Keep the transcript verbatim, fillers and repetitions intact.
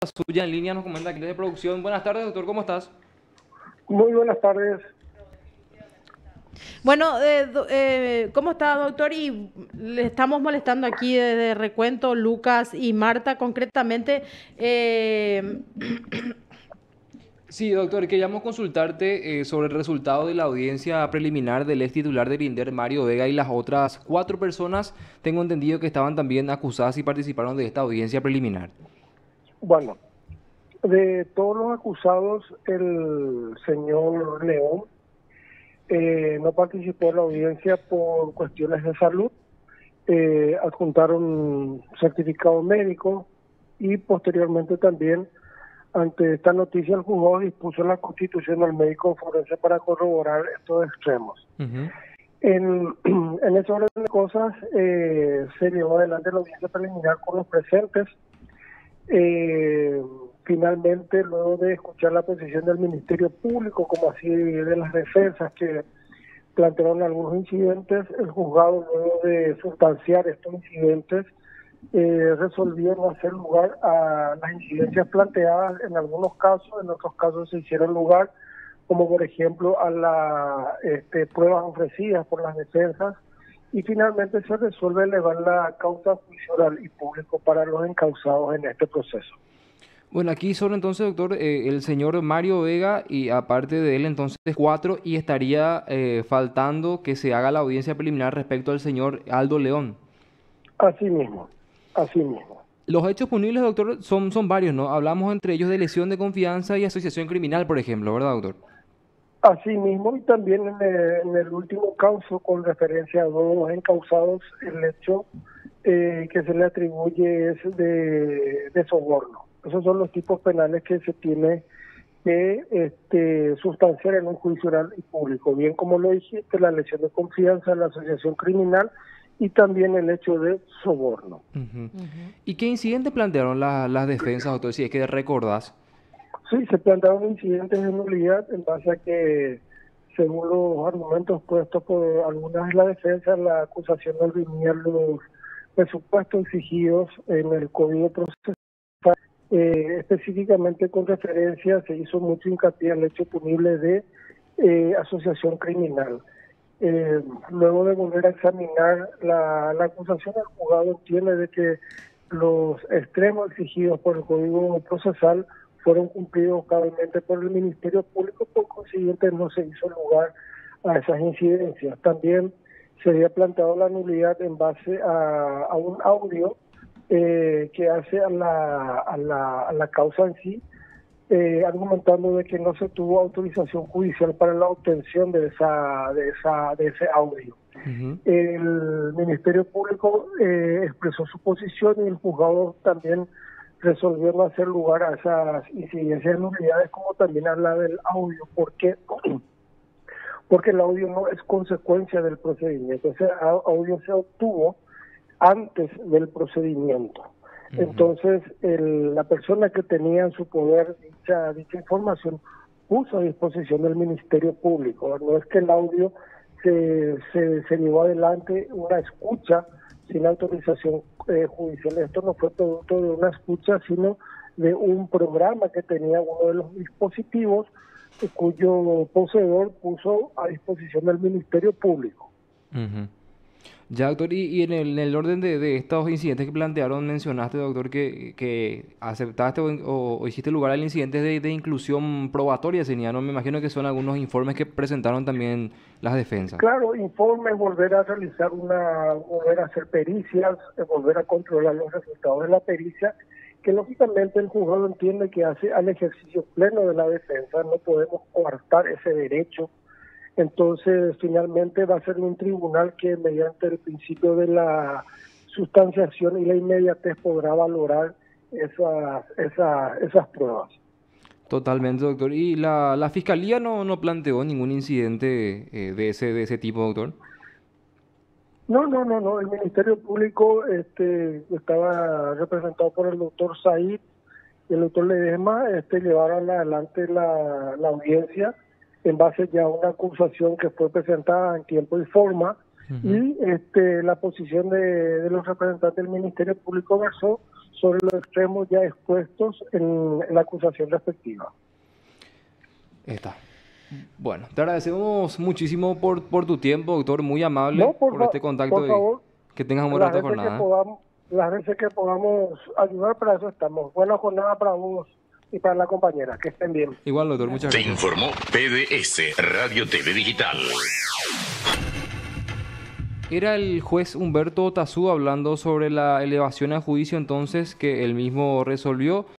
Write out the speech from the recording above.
suya en línea nos comenta aquí desde producción. Buenas tardes, doctor, ¿cómo estás? Muy buenas tardes. Bueno, eh, do- eh, ¿cómo está, doctor? Y le estamos molestando aquí desde Recuento, Lucas y Marta, concretamente. eh, Sí, doctor, queríamos consultarte eh, sobre el resultado de la audiencia preliminar del ex titular de Linder, Mario Vega, y las otras cuatro personas, tengo entendido que estaban también acusadas y participaron de esta audiencia preliminar. Bueno, de todos los acusados, el señor León eh, no participó en la audiencia por cuestiones de salud. Eh, adjuntaron certificado médico y posteriormente también, ante esta noticia, el juzgado dispuso la constitución del médico forense para corroborar estos extremos. Ujú. En, en ese orden de cosas, eh, se llevó adelante la audiencia preliminar con los presentes. Eh, finalmente, luego de escuchar la posición del Ministerio Público, como así de las defensas que plantearon algunos incidentes, el juzgado, luego de sustanciar estos incidentes, eh, resolvió no hacer lugar a las incidencias planteadas en algunos casos. En otros casos se hicieron lugar, como por ejemplo a las este, pruebas ofrecidas por las defensas, y finalmente se resuelve elevar la causa juicio oral y público para los encausados en este proceso. Bueno, aquí son entonces, doctor, eh, el señor Mario Vega y aparte de él entonces cuatro y estaría eh, faltando que se haga la audiencia preliminar respecto al señor Aldo León. Así mismo, así mismo. Los hechos punibles, doctor, son, son varios, ¿no? Hablamos entre ellos de lesión de confianza y asociación criminal, por ejemplo, ¿verdad, doctor? Así mismo, y también en el, en el último caso, con referencia a dos encausados, el hecho eh, que se le atribuye es de, de soborno. Esos son los tipos penales que se tiene que este, sustanciar en un juicio oral y público, bien como lo dijiste, la lesión de confianza, la asociación criminal y también el hecho de soborno. Ujú. Ujú. ¿Y qué incidente plantearon la- las defensas, doctor? Si es que recordás. Sí, se plantearon incidentes de nulidad en base a que, según los argumentos puestos por algunas de la defensa, la acusación no reunía los presupuestos exigidos en el Código Procesal. Eh, específicamente con referencia, se hizo mucho hincapié al hecho punible de eh, asociación criminal. Eh, luego de volver a examinar la, la acusación, el juzgado entiende de que los extremos exigidos por el Código Procesal fueron cumplidos cabalmente por el Ministerio Público, por consiguiente no se hizo lugar a esas incidencias. También se había planteado la nulidad en base a, a un audio eh, que hace a la, a, la, a la causa en sí, eh, argumentando de que no se tuvo autorización judicial para la obtención de esa de esa de ese audio. Ujú. El Ministerio Público eh, expresó su posición y el juzgado también resolvió no hacer lugar a esas incidencias de nulidades, como también habla del audio. ¿Por qué? Porque el audio no es consecuencia del procedimiento. Ese au- audio se obtuvo antes del procedimiento. Ujú. Entonces, el, la persona que tenía en su poder dicha, dicha información puso a disposición del Ministerio Público. No es que el audio se, se, se llevó adelante una escucha sin autorización eh, judicial. Esto no fue producto de una escucha, sino de un programa que tenía uno de los dispositivos, eh, cuyo poseedor puso a disposición del Ministerio Público. Ujú. Ya, doctor, y, y en el, en el orden de, de estos incidentes que plantearon, mencionaste, doctor, que, que aceptaste o, o- o hiciste lugar al incidente de, de inclusión probatoria, sería, ¿no? Me imagino que son algunos informes que presentaron también las defensas. Claro, informes, volver a realizar una, volver a hacer pericias, eh, volver a controlar los resultados de la pericia, que lógicamente el juzgado entiende que hace al ejercicio pleno de la defensa, no podemos coartar ese derecho. Entonces, finalmente va a ser un tribunal que, mediante el principio de la sustanciación y la inmediatez, podrá valorar esas, esas, esas pruebas. Totalmente, doctor. ¿Y la, la fiscalía no, no planteó ningún incidente eh, de ese, de ese tipo, doctor? No, no, no, no. El Ministerio Público este, estaba representado por el doctor Said y el doctor Ledesma. Este, llevaron adelante la, la audiencia en base ya a una acusación que fue presentada en tiempo y forma, Ujú. y este, la posición de, de los representantes del Ministerio Público versó sobre los extremos ya expuestos en, en la acusación respectiva. Está. Bueno, te agradecemos muchísimo por, por tu tiempo, doctor, muy amable No, por, por fa- este contacto por favor, y que tengas un buen las rato de veces que jornada. podamos, las veces que podamos ayudar, para eso estamos. Buena jornada para vos y para la compañera, que estén bien. Igual, doctor, muchas Te gracias. informó P D S, Radio T V Digital. Era el juez Humberto Tazú hablando sobre la elevación a juicio entonces que él mismo resolvió.